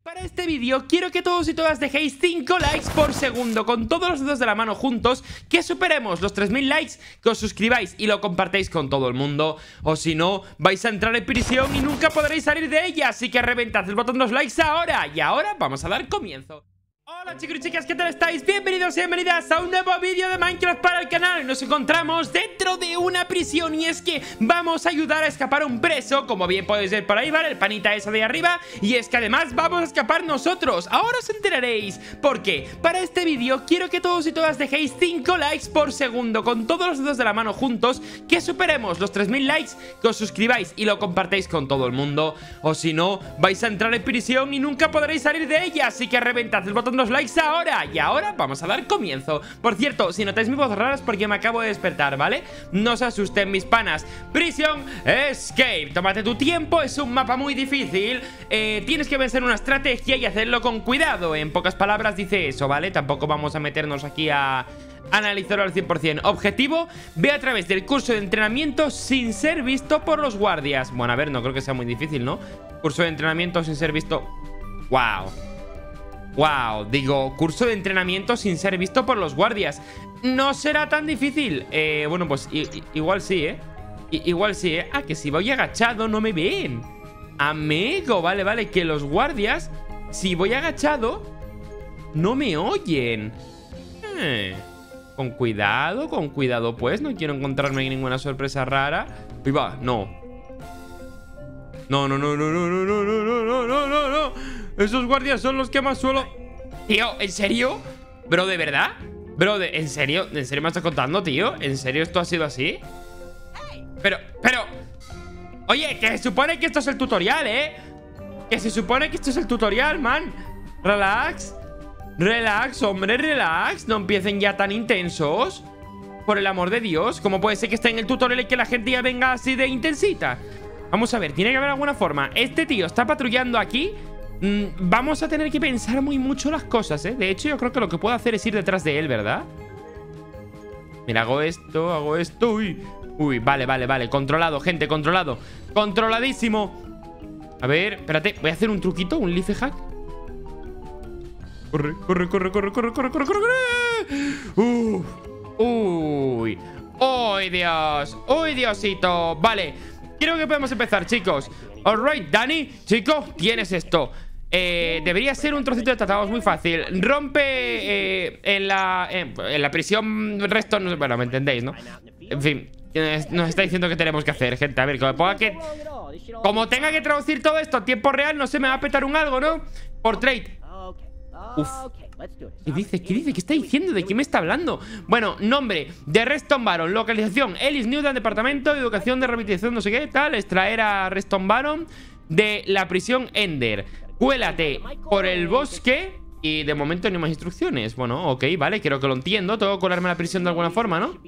Para este vídeo quiero que todos y todas dejéis 5 likes por segundo con todos los dedos de la mano juntos, que superemos los 3000 likes, que os suscribáis y lo compartáis con todo el mundo, o si no, vais a entrar en prisión y nunca podréis salir de ella. Así que reventad el botón de los likes ahora. Y ahora vamos a dar comienzo. Hola chicos y chicas, ¿qué tal estáis? Bienvenidos y bienvenidas a un nuevo vídeo de Minecraft para el canal. Nos encontramos dentro de una prisión y es que vamos a ayudar a escapar a un preso. Como bien podéis ver por ahí, ¿vale? El panita ese de arriba. Y es que además vamos a escapar nosotros. Ahora os enteraréis. Porque para este vídeo quiero que todos y todas dejéis 5 likes por segundo con todos los dedos de la mano juntos, que superemos los 3000 likes, que os suscribáis y lo compartáis con todo el mundo, o si no, vais a entrar en prisión y nunca podréis salir de ella. Así que reventad el botón de los likes ahora. Y ahora vamos a dar comienzo. Por cierto, si notáis mi voz rara es porque me acabo de despertar, ¿vale? No os asusten mis panas. Prison Escape, tómate tu tiempo, es un mapa muy difícil. Tienes que vencer una estrategia y hacerlo con cuidado. En pocas palabras dice eso, ¿vale? Tampoco vamos a meternos aquí a analizarlo al 100%. Objetivo: ve a través del curso de entrenamiento sin ser visto por los guardias. Bueno, a ver, no creo que sea muy difícil, ¿no? Curso de entrenamiento sin ser visto. ¡Wow! ¡Wow! Digo, curso de entrenamiento sin ser visto por los guardias. No será tan difícil. Bueno, pues igual sí, ¿eh? Igual sí, ¿eh? Ah, que si voy agachado no me ven. Amigo, vale, vale. Que los guardias, si voy agachado, no me oyen. Con cuidado, pues. No quiero encontrarme ninguna sorpresa rara. Ahí va, no. No. Esos guardias son los que más suelo... Tío, ¿en serio? Bro, ¿de verdad? Bro, ¿en serio? ¿En serio me estás contando, tío? ¿En serio esto ha sido así? Pero... Oye, que se supone que esto es el tutorial, ¿eh? Que se supone que esto es el tutorial, man. Relax. Relax, hombre, relax. No empiecen ya tan intensos. Por el amor de Dios. ¿Cómo puede ser que esté en el tutorial y que la gente ya venga así de intensita? Vamos a ver, tiene que haber alguna forma. Este tío está patrullando aquí. Vamos a tener que pensar muy mucho las cosas, ¿eh? De hecho, yo creo que lo que puedo hacer es ir detrás de él, ¿verdad? Mira, hago esto. Uy, vale. Controlado, gente, controlado. Controladísimo. A ver, espérate, voy a hacer un truquito, un life hack. Corre. Uy. ¡Uy, Dios! ¡Uy, Diosito! Vale, creo que podemos empezar, chicos. Alright, Dani, chico, tienes esto. Debería ser un trocito de tratado, es muy fácil. Rompe en la prisión resto, no sé, bueno, me entendéis, ¿no? En fin, nos está diciendo que tenemos que hacer, gente. A ver, como tenga que traducir todo esto a tiempo real, no sé, me va a petar un algo, ¿no? Por trade. Uf. ¿Qué dice? ¿Qué está diciendo? ¿De qué me está hablando? Bueno, nombre de Reston Baron. Localización: Ellis Newton, departamento de educación de rehabilitación, no sé qué tal. Extraer a Reston Baron de la prisión Ender. Cuélate por el bosque. Y de momento ni más instrucciones. Bueno, ok, vale, creo que lo entiendo. Tengo que colarme a la prisión de alguna forma, ¿no?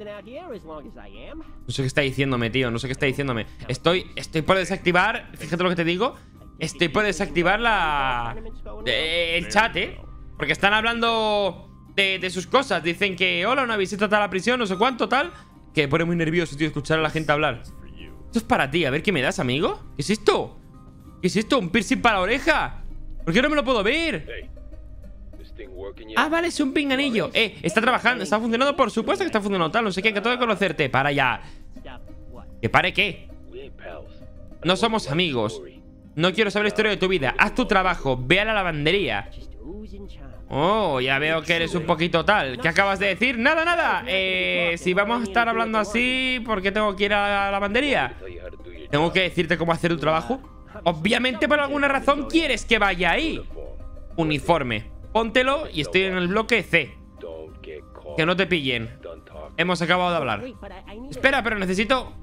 No sé qué está diciéndome, tío. No sé qué está diciéndome. Estoy por desactivar. Fíjate lo que te digo. Estoy por desactivar el chat, ¿eh? Porque están hablando de sus cosas. Dicen que, hola, una visita a la prisión, no sé cuánto, tal. Que pone muy nervioso, tío, escuchar a la gente hablar. Esto es para ti, a ver qué me das, amigo. ¿Qué es esto? ¿Qué es esto? ¿Un piercing para la oreja? ¿Por qué no me lo puedo ver? Ah, vale, es un pinganillo. Está trabajando, está funcionando, por supuesto que está funcionando, tal, no sé qué, que tengo que conocerte. Para ya. ¿Que pare qué? No somos amigos. No quiero saber la historia de tu vida. Haz tu trabajo, ve a la lavandería. Oh, ya veo que eres un poquito tal. ¿Qué acabas de decir? Nada. Si vamos a estar hablando así, ¿por qué tengo que ir a la lavandería? ¿Tengo que decirte cómo hacer tu trabajo? Obviamente por alguna razón quieres que vaya ahí. Uniforme. Póntelo y estoy en el bloque C. Que no te pillen. Hemos acabado de hablar. Espera, pero necesito...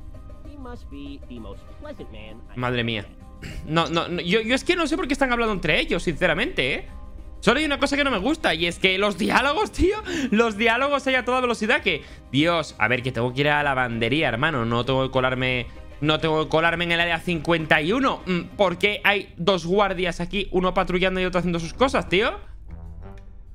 Madre mía. No, yo es que no sé por qué están hablando entre ellos, sinceramente, ¿eh? Solo hay una cosa que no me gusta, y es que los diálogos, tío. Los diálogos hay a toda velocidad que... Dios, a ver, que tengo que ir a la lavandería, hermano. No tengo que colarme en el área 51. ¿Por qué hay dos guardias aquí? Uno patrullando y otro haciendo sus cosas, tío.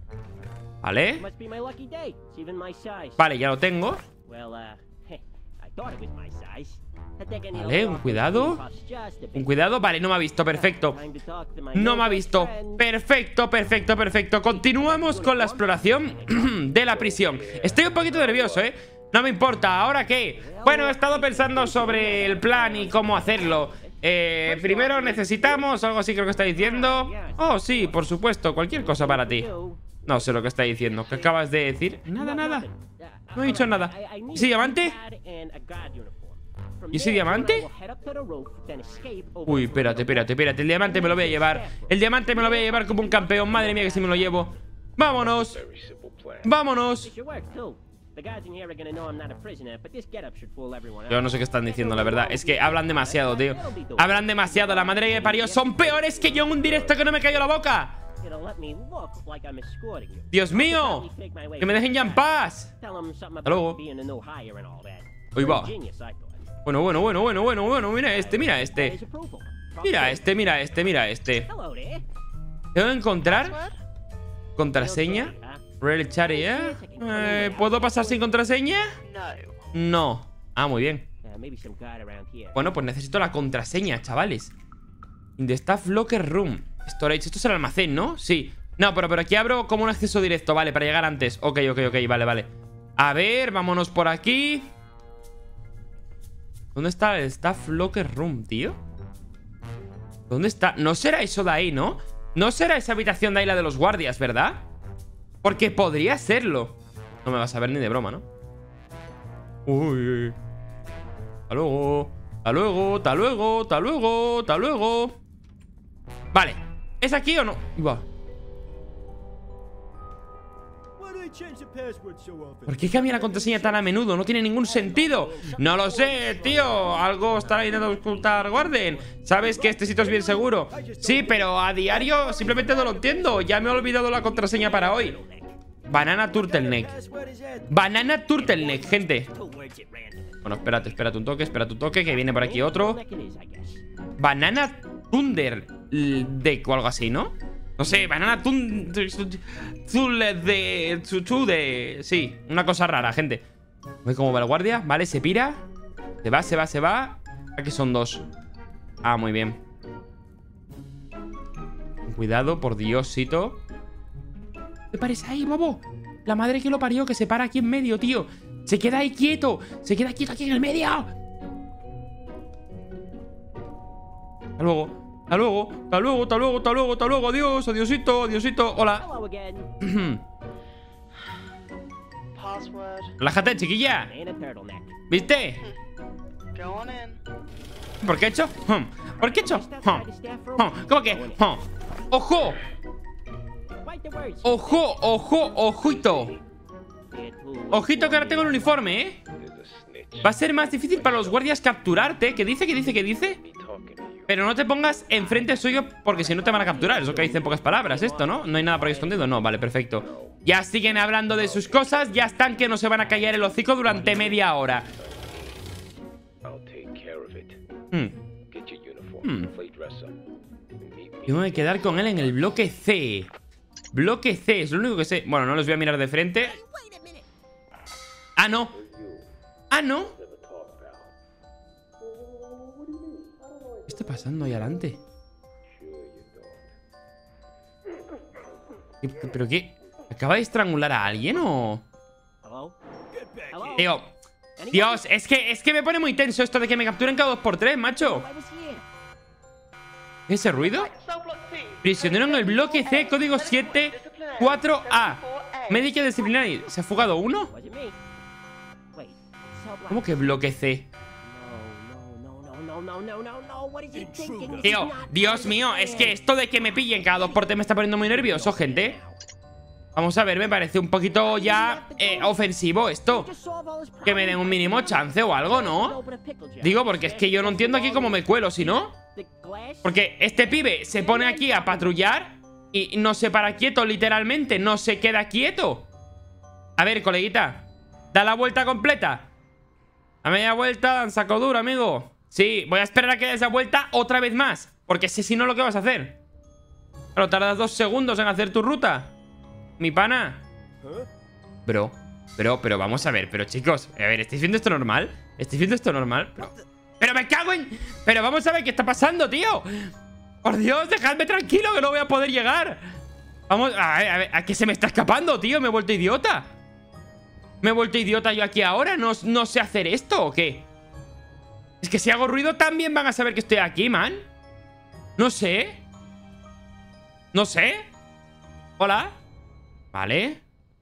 Vale. Vale, ya lo tengo. Vale, un cuidado. Un cuidado, vale, no me ha visto, perfecto. No me ha visto, perfecto, perfecto, perfecto. Continuamos con la exploración de la prisión. Estoy un poquito nervioso, no me importa, ¿ahora qué? Bueno, he estado pensando sobre el plan y cómo hacerlo. Primero necesitamos, algo así creo que está diciendo. Oh, sí, por supuesto, cualquier cosa para ti. No sé lo que está diciendo. ¿Qué acabas de decir? Nada, nada. No he dicho nada. ¿Y ese diamante? ¿Y ese diamante? Uy, espérate, espérate, espérate. El diamante me lo voy a llevar. El diamante me lo voy a llevar como un campeón. Madre mía que si me lo llevo. ¡Vámonos! ¡Vámonos! Yo no sé qué están diciendo, la verdad. Es que hablan demasiado, tío. Hablan demasiado, la madre que me parió. Son peores que yo en un directo que no me cayó la boca. Dios mío, que me dejen ya en paz. Hasta luego. Ahí va. Bueno. Mira este, mira este. Mira este, mira este, mira este. Tengo que encontrar contraseña. Real chat, ¿puedo pasar sin contraseña? No. Ah, muy bien. Bueno, pues necesito la contraseña, chavales. In the staff locker room. Storage, esto es el almacén, ¿no? Sí. No, pero aquí abro como un acceso directo, vale, para llegar antes. Ok, vale. A ver, vámonos por aquí. ¿Dónde está el staff locker room, tío? ¿Dónde está? No será eso de ahí, ¿no? No será esa habitación de ahí la de los guardias, ¿verdad? Porque podría serlo. No me vas a ver ni de broma, ¿no? Uy. Hasta luego. Hasta luego. Vale. ¿Es aquí o no? Va. ¿Por qué cambia la contraseña tan a menudo? No tiene ningún sentido. No lo sé, tío. Algo estará intentando ocultar Warden. Sabes que este sitio es bien seguro. Sí, pero a diario simplemente no lo entiendo. Ya me he olvidado la contraseña para hoy. Banana Turtleneck. Banana Turtleneck, gente. Bueno, espérate un toque, que viene por aquí otro. Banana Thunder Deck o algo así, ¿no? No sé, Banana Thunder de... Sí, una cosa rara, gente. ¿Ves cómo va el guardia? Vale, se pira. Se va. Aquí son dos. Ah, muy bien. Cuidado, por Diosito. ¿Qué parece ahí, bobo? La madre que lo parió, que se para aquí en medio, tío. Se queda ahí quieto. Se queda quieto aquí en el medio. Hasta luego. Adiosito. Hola. Relájate, chiquilla. ¿Viste? ¿Por qué he hecho? ¿Por qué he hecho? ¿Cómo que? ¡Ojo! ¡Ojito! Ojito que ahora tengo el uniforme, ¿eh? Va a ser más difícil para los guardias capturarte. ¿Qué dice? Pero no te pongas enfrente suyo porque si no te van a capturar. Eso que dice en pocas palabras esto, ¿no? No hay nada por ahí escondido. No, vale, perfecto. Ya siguen hablando de sus cosas. Ya están que no se van a callar el hocico durante media hora. Tengo que quedar con él en el bloque C. Bloque C, es lo único que sé. Bueno, no los voy a mirar de frente. Ah, no. ¿Qué está pasando ahí adelante? ¿Pero qué? ¿Acaba de estrangular a alguien o...? Tío, Dios, es que me pone muy tenso esto de que me capturen cada 2x3, macho. ¿Ese ruido? Prisionero en el bloque C, código 74A. Médica disciplinaria. ¿Se ha fugado uno? ¿Cómo que bloque C? Tío, Dios mío, es que esto de que me pillen cada 2x3 me está poniendo muy nervioso, gente. Vamos a ver, me parece un poquito ya ofensivo esto. Que me den un mínimo chance o algo, ¿no? Digo, porque es que yo no entiendo aquí cómo me cuelo, si no. Porque este pibe se pone aquí a patrullar y no se para quieto, literalmente. No se queda quieto. A ver, coleguita, da la vuelta completa. A media vuelta, dan saco duro, amigo. Sí, voy a esperar a que des la vuelta otra vez más, porque sé si no lo que vas a hacer. Claro, tardas 2 segundos en hacer tu ruta, mi pana. Pero vamos a ver, pero chicos, a ver, ¿estáis viendo esto normal? ¿Estoy viendo esto normal? Pero me cago en... Pero vamos a ver qué está pasando, tío. Por Dios, dejadme tranquilo que no voy a poder llegar. Vamos, a ver, ¿a qué se me está escapando, tío? ¿Me he vuelto idiota? ¿Me he vuelto idiota yo aquí ahora? ¿No sé hacer esto o qué? Es que si hago ruido también van a saber que estoy aquí, man. No sé. No sé. Hola. Vale.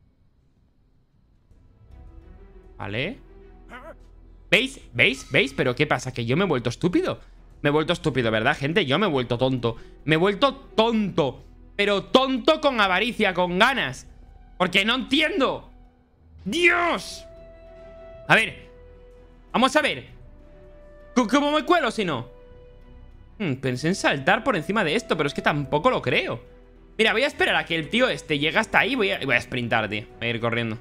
Vale. ¿Veis? ¿Veis? ¿Veis? ¿Pero qué pasa? Que yo me he vuelto estúpido. Me he vuelto estúpido, ¿verdad, gente? Yo me he vuelto tonto. Me he vuelto tonto. Pero tonto con avaricia, con ganas. Porque no entiendo. ¡Dios! A ver. Vamos a ver. ¿Cómo me cuelo si no? Pensé en saltar por encima de esto, pero es que tampoco lo creo. Mira, voy a esperar a que el tío este llegue hasta ahí. Voy a sprintar, tío. Voy a ir corriendo.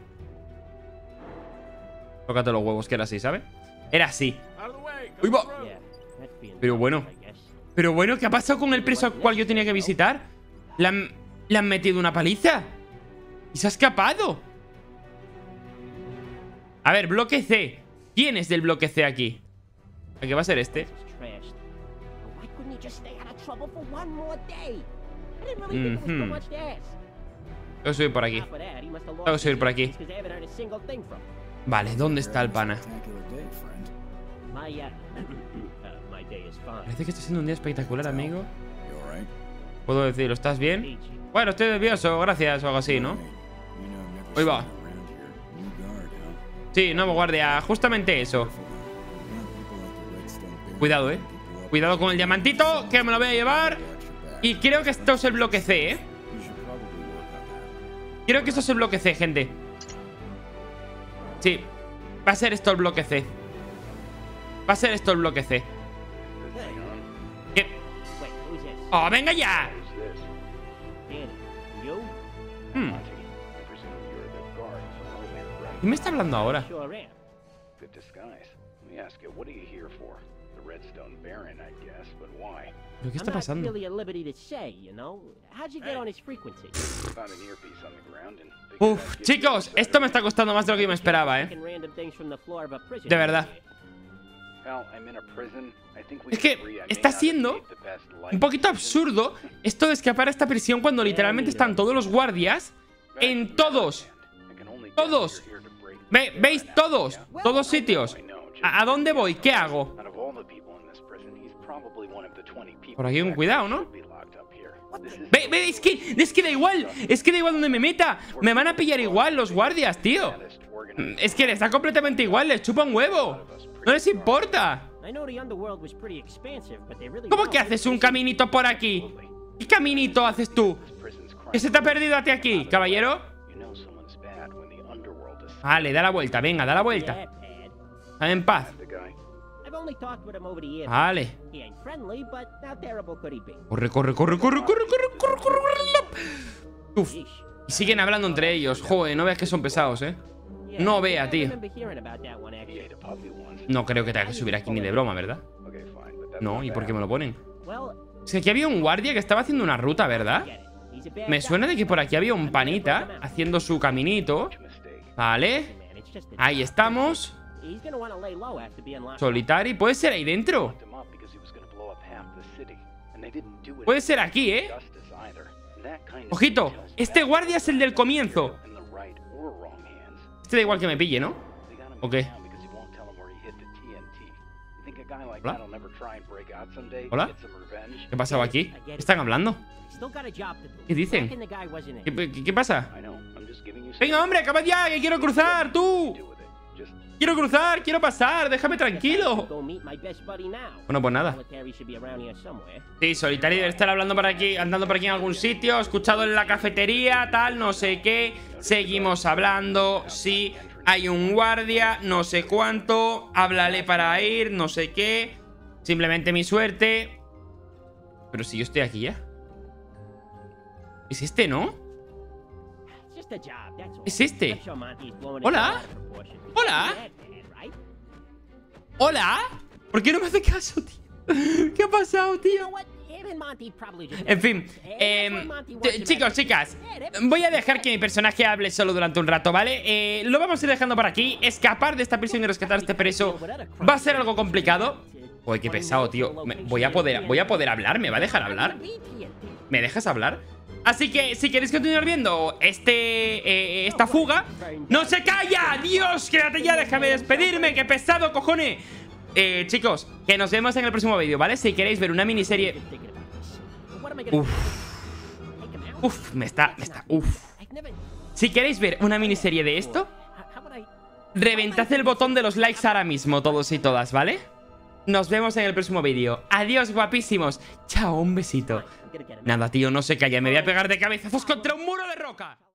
Tócate los huevos, que era así, ¿sabes? Era así. ¡Uy, va! Pero bueno. Pero bueno, ¿qué ha pasado con el preso al cual yo tenía que visitar? ¿Le han metido una paliza? ¿Y se ha escapado? A ver, bloque C. ¿Quién es del bloque C aquí? ¿Qué va a ser este? Tengo que subir por aquí. Tengo que subir por aquí. Vale, ¿dónde está el pana? Parece que está siendo un día espectacular, amigo. ¿Puedo decirlo? ¿Estás bien? Bueno, estoy nervioso, gracias, o algo así, ¿no? Ahí va. Sí, nuevo guardia, justamente eso. Cuidado, cuidado con el diamantito, que me lo voy a llevar. Y creo que esto es el bloque C, Creo que esto es el bloque C, gente. Sí, va a ser esto el bloque C. Va a ser esto el bloque C. ¿Qué? ¡Oh, venga ya! ¿Quién me está hablando ahora? ¿Pero qué está pasando? Uf, chicos, esto me está costando más de lo que yo me esperaba, De verdad. Es que está siendo un poquito absurdo esto de escapar a esta prisión cuando literalmente están todos los guardias en todos. Todos. ¿Veis? Todos sitios. ¿A dónde voy? ¿Qué hago? Por aquí con cuidado, ¿no? Es que da igual. Es que da igual donde me meta. Me van a pillar igual los guardias, tío. Es que les da completamente igual. Les chupa un huevo. No les importa. ¿Cómo que haces un caminito por aquí? ¿Qué caminito haces tú? ¿Qué se te ha perdido a ti aquí, caballero? Vale, da la vuelta, venga, da la vuelta. Dame en paz. Vale. Corre. Uf. Y siguen hablando entre ellos. Joder, no veas que son pesados, No vea, tío. No creo que tenga que subir aquí ni de broma, ¿verdad? No, ¿y por qué me lo ponen? Es que aquí había un guardia que estaba haciendo una ruta, ¿verdad? Me suena de que por aquí había un panita haciendo su caminito. Vale. Ahí estamos. Solitari. ¿Puede ser ahí dentro? Puede ser aquí, Ojito. Este guardia es el del comienzo. Este da igual que me pille, ¿no? ¿O qué? ¿Hola? ¿Hola? ¿Qué ha pasado aquí? ¿Qué están hablando? ¿Qué dicen? ¿Qué pasa? Venga, hombre, acaba ya, que quiero cruzar, tú. Quiero cruzar, quiero pasar, déjame tranquilo. Bueno, pues nada. Sí, Solitario debe estar hablando por aquí, andando por aquí en algún sitio. He escuchado en la cafetería, tal, no sé qué. Seguimos hablando, sí. Hay un guardia, no sé cuánto. Háblale para ir, no sé qué. Simplemente mi suerte. Pero si yo estoy aquí ya. Es este, ¿no? Es este. Hola. Hola. Hola. ¿Por qué no me hace caso, tío? ¿Qué ha pasado, tío? En fin, chicos, chicas, voy a dejar que mi personaje hable solo durante un rato, ¿vale? Lo vamos a ir dejando por aquí. Escapar de esta prisión y rescatar a este preso va a ser algo complicado. Uy, qué pesado, tío. Voy a poder hablar, ¿me va a dejar hablar? ¿Me dejas hablar? Así que, si queréis continuar viendo esta fuga... ¡No se calla! ¡Dios! ¡Quédate ya! ¡Déjame despedirme! ¡Qué pesado, cojones! Chicos, que nos vemos en el próximo vídeo, ¿vale? Si queréis ver una miniserie... Si queréis ver una miniserie de esto, reventad el botón de los likes ahora mismo, todos y todas, ¿vale? Nos vemos en el próximo vídeo. Adiós, guapísimos. Chao, un besito. Nada, tío, no se calla. Me voy a pegar de cabezazos contra un muro de roca.